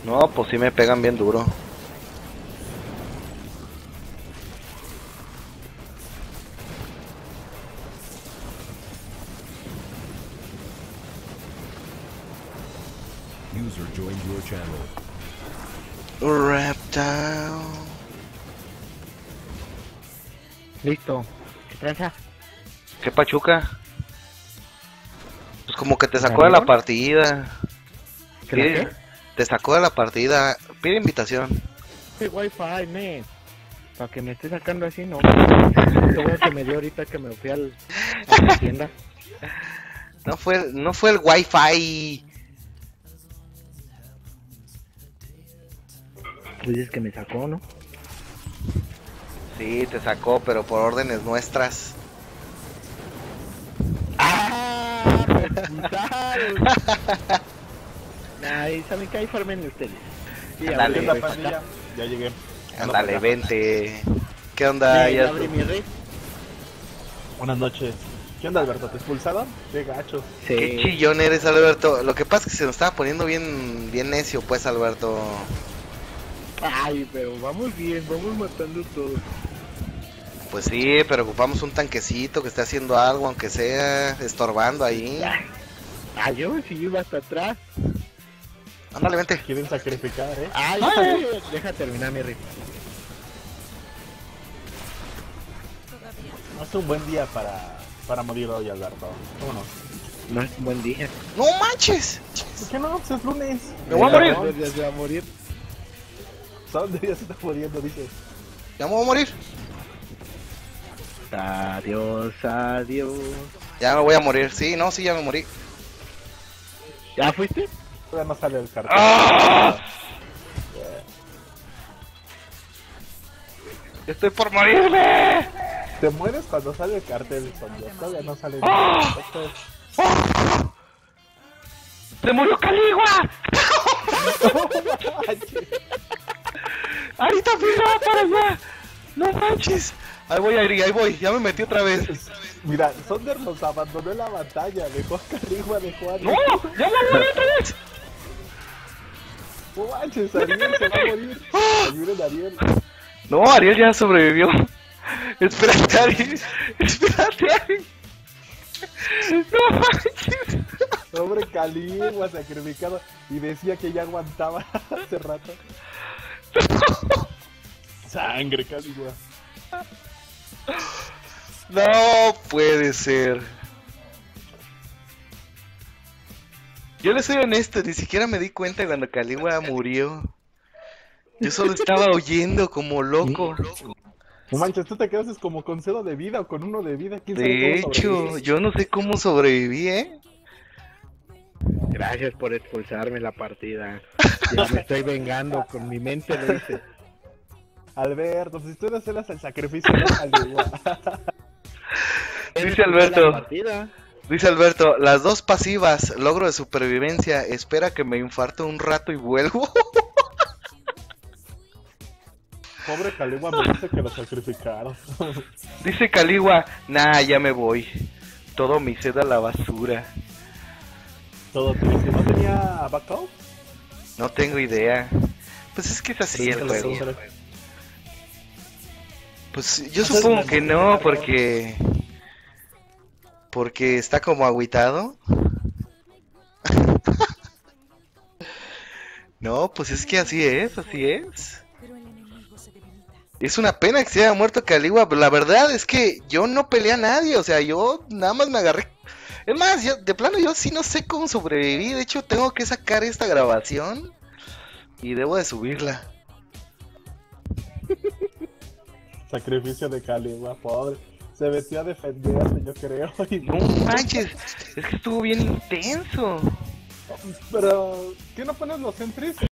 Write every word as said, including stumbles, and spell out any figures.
No, pues sí me pegan bien duro. User joined your channel. Reptile. Listo. ¿Qué tranza? ¿Qué pachuca? Pues como que te sacó de la partida. ¿Qué la Pide- qué? Te sacó de la partida. Pide invitación. Sí, Wi-Fi, men. Para que me esté sacando así, no. Todo que me dio ahorita que me fui al, a la tienda. No fue, no fue el wifi. Tú dices que me sacó, ¿no? Sí, te sacó, pero por órdenes nuestras. ¡Ah! ¡Me expulsaron! Ay, ¿saben qué? Ahí formen ustedes. Sí, Ándale. ahorita La voy pa' pandilla, acá. ya llegué. Ándale, vente. ¿Qué onda? Sí, Ya- ya abrí mi red. Buenas noches. ¿Qué onda, Alberto? ¿Te expulsaron? Qué gacho. Qué Sí. chillón eres, Alberto. Lo que pasa es que se nos estaba poniendo bien, bien necio, pues, Alberto. Ay, pero vamos bien, vamos matando todo. Pues sí, pero ocupamos un tanquecito que esté haciendo algo, aunque sea estorbando ahí. Ah, yo sí iba hasta atrás. Ándale, vente. Quieren sacrificar, ¿eh? Ay, ay, deja terminar mi red. No es un buen día para, para morir hoy, Alberto. Vámonos. No es un buen día. ¡No manches! ¿Por qué no? Pues es lunes. ¡Me voy a morir! ¿Dónde ya se va a morir? ¿Dónde ya se está muriendo, dices? Ya me voy a morir. Adiós, adiós. Ya me voy a morir. Sí, no, sí, ya me morí. ¿Ya fuiste? Todavía no sale el cartel. ¡Ah! Estoy por morirme. Te mueres cuando sale el cartel, Sonia. Todavía no sale. ¡Ah! Esto es- ¡Se murió Caligua! ¡Ahorita fui no, para allá! ¡No manches! Ahí voy, Airi, ahí voy. Ya me metí otra vez. Mira, Sonder nos abandonó en la batalla. Dejó a Caligua, dejó a... ¡No! ¡Ya me morí otra vez! ¡No manches! Ariel se va a morir. Ayuden a Ariel. No, Ariel ya sobrevivió. Espérate, Ariel. Espérate, Ariel. No manches. Pobre Caligua sacrificado. Y decía que ya aguantaba hace rato. Sangre, Caligua. No puede ser. Yo le soy honesto, ni siquiera me di cuenta cuando Caligua murió. Yo solo estaba oyendo como loco. No manches, tú te quedas como con cero de vida o con uno de vida. ¿Quién sabe De cómo hecho, sobrevives? yo no sé cómo sobreviví, ¿eh? Gracias por expulsarme la partida. Ya me estoy vengando, con mi mente lo hice. Alberto, pues si tú no haces el sacrificio de Caligua. Dice Alberto, La partida. dice Alberto, las dos pasivas, logro de supervivencia, espera que me infarte un rato y vuelvo. Pobre Caligua me dice que lo sacrificaron. Dice Caligua, nah, ya me voy. Todo mi sed a la basura. Todo triste. ¿No tenía backup? No tengo idea. Pues es que es así el juego. Pues yo supongo que no, porque... Porque está como agüitado. No, pues es que así es, así es. Es una pena que se haya muerto Caligua, pero la verdad es que yo no peleé a nadie, o sea, yo nada más me agarré. Es más, yo, de plano yo sí no sé cómo sobreviví, de hecho tengo que sacar esta grabación y debo de subirla. Sacrificio de Caligua, pobre. Se metió a defenderse, yo creo. Y... No manches, es que estuvo bien intenso. Pero, ¿qué no pones los entries?